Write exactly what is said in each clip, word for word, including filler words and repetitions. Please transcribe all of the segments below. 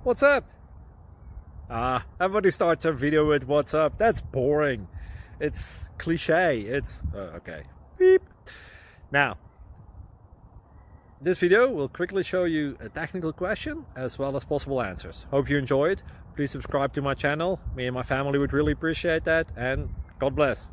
What's up? Ah, everybody starts a video with what's up. That's boring. It's cliche. It's uh, okay. Beep. Now, this video will quickly show you a technical question as well as possible answers. Hope you enjoyed. Please subscribe to my channel. Me and my family would really appreciate that, and God bless.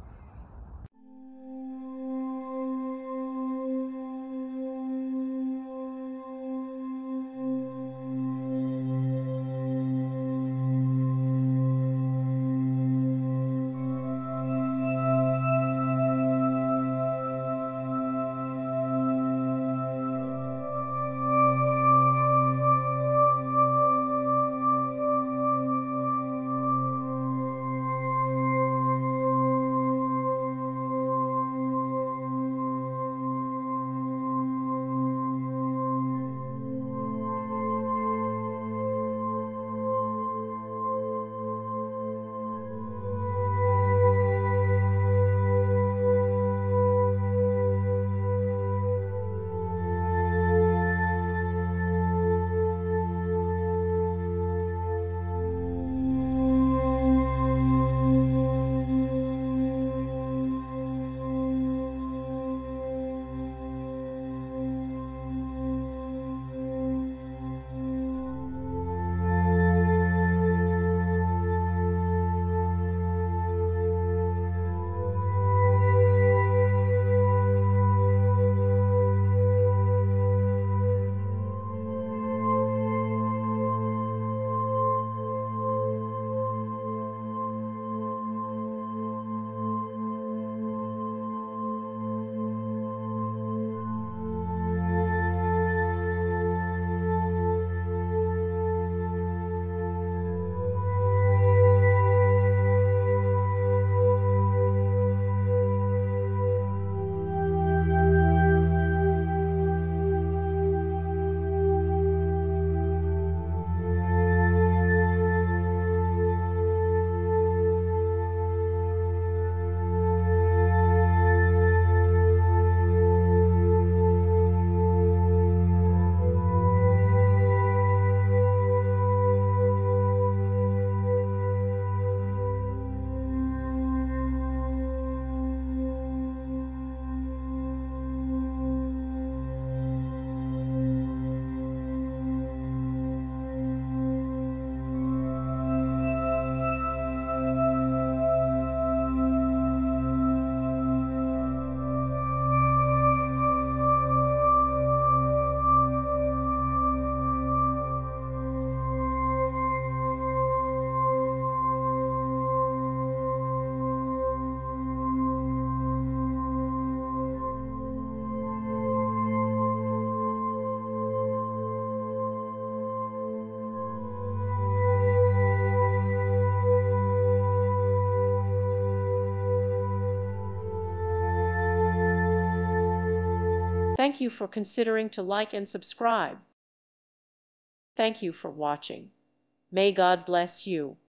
Thank you for considering to like and subscribe. Thank you for watching. May God bless you.